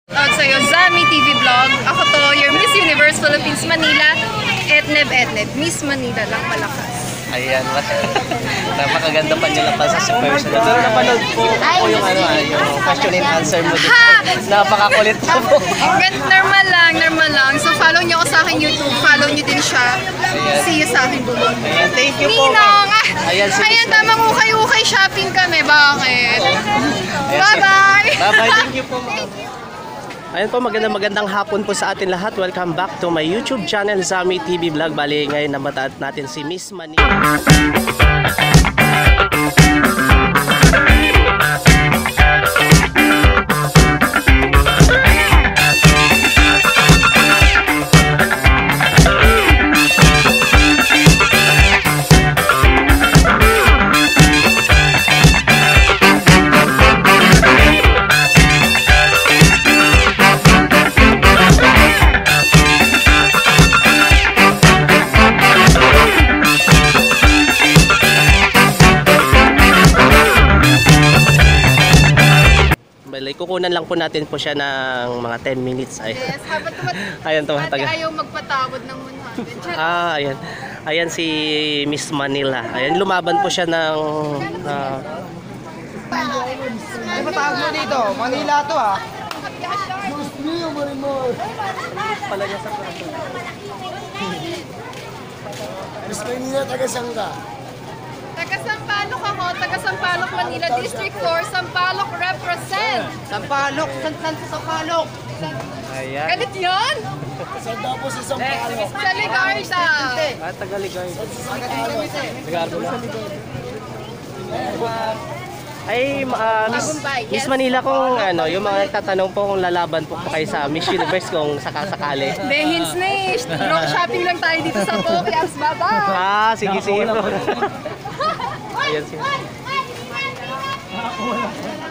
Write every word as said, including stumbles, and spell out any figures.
Tawag sa'yo, Zami T V Vlog. Ako to, your Miss Universe Philippines Manila. Etneb Etneb. Miss Manila lang malakas. Ayan, napakaganda pa nila pa sa personal. Pero napanood po ako yung ano, yung question and answer mo dito. Napakakulit po po. Normal lang, normal lang. So follow nyo ako sa akin YouTube, follow nyo din siya. See you sa akin bulong. Ayan, thank you po. Ninong! Ah, ayan, ayan tamang ukay-ukay shopping kami. Bakit? Bye-bye! Bye-bye, thank you po. Ayun po, magandang magandang hapon po sa atin lahat. Welcome back to my YouTube channel, Zami T V Vlog. Bali, ngayon nabataat natin si Miss Manila. Kukunan lang po natin po siya ng mga ten minutes. Ay. Yes, habat tumat. Ayan, tumatagal. Ayaw magpatawad ng one hundred. Ah, ayan. Ayan si Miss Manila. Ayan, lumaban po siya ng... Uh... Ano ba tawag mo dito? Manila to ah. Diyos mio, Marimor. Pala niya sa plato. Miss Manila, taga-sangka. Taga Sampaloc ako, taga Sampaloc, Manila, District four, Sampaloc represent. Sampalok, san san sa Sampalok? Ayan. Ganit yan? Saan daw po si Sampalok? Sa Ligarda. Ah, Tagaligay. Taga-Tagalog. Ay, uh, Miss, Miss Manila, kung ano, yung mga nagtatanong po kung lalaban po, po kayo sa Miss Universe kung sakasakali. Behins na eh. Shopping lang tayo dito sa Pokias, baba. Ah, sige, sige po. Ayan siya.